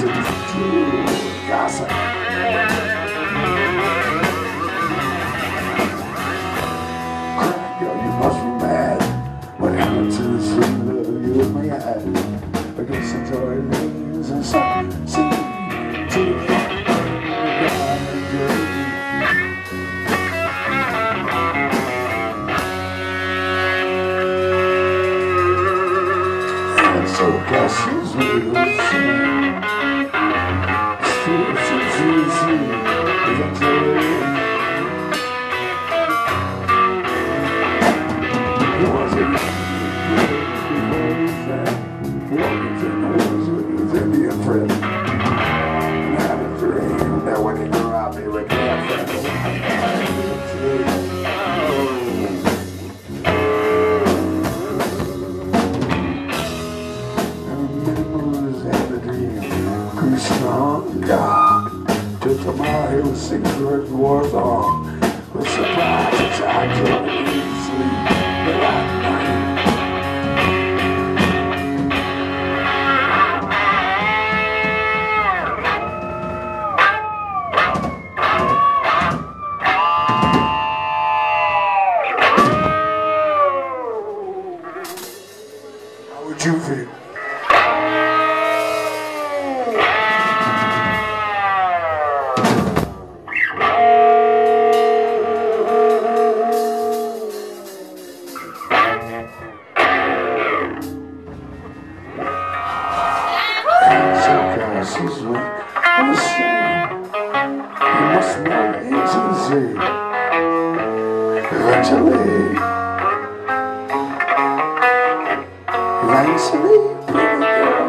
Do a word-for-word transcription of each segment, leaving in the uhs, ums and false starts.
Gossip. Girl, you must be mad. What happened to the sweet love you and me had? I guess it's all it is and something seems to the front. And so guess who's real soon? It's easy, it's easy. It wasn't Indian friend. And I had a dream that when he grew up he would get a friend. And memories and the dream grew stronger. Till tomorrow he was singing the war song. Was surprised I couldn't even sleep that night. How would you feel? She's weak, I'm ashamed. You must know intimacy. Eventually, eventually, pretty girl.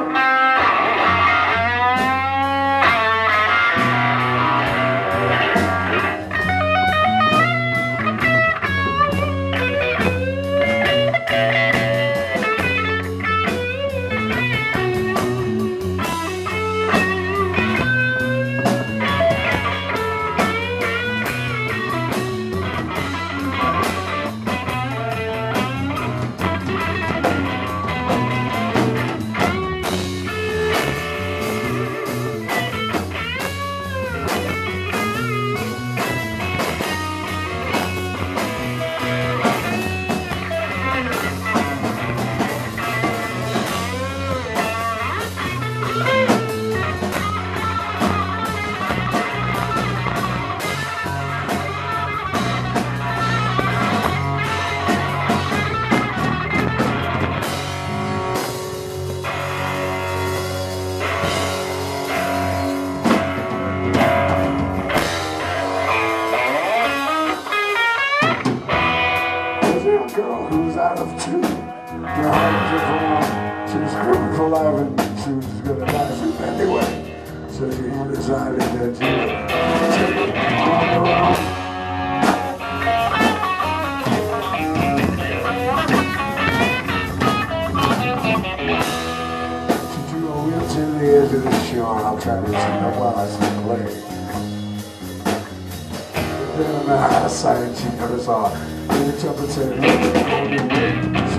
Girl who's out of tune. Her heart was wrong. She was screaming for life and she was gonna die soon anyway. So she decided that she would take it on her own. She drew a wheel to the edge of the shore. I'll try to sing her while I still play. Then on the high side she never saw. The trumpet said, "Look at your way."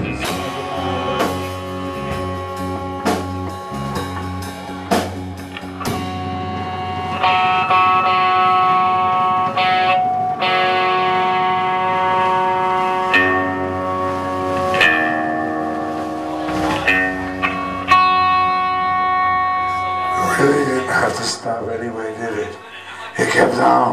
Really didn't have to stop anyway, did it? It kept on.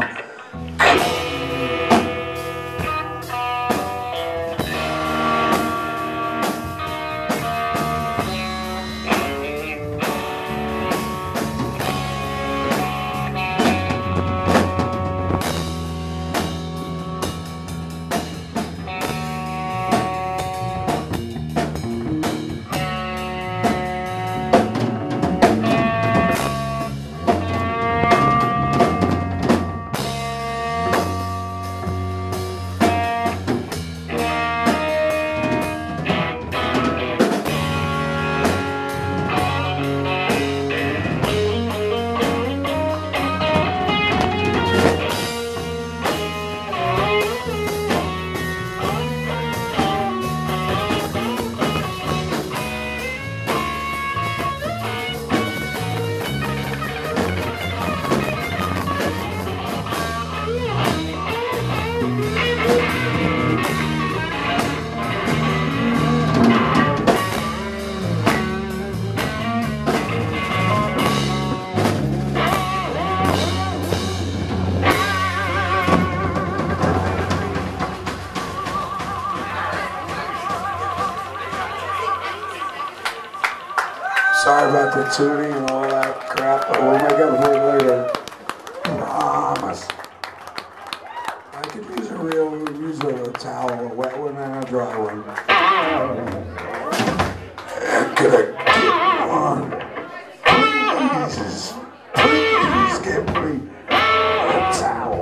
the tuning and all that crap, but we'll make up for it later. Promise. I could use a real, use a towel, a wet one and a dry one. And could I get one? Please, please give me a towel.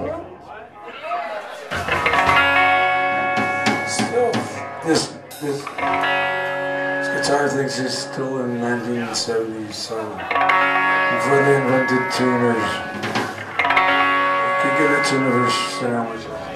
Still, this, this, this guitar thinks it's still in nineteen seventies, so before they invented tuners, you could get a tuner for sandwiches.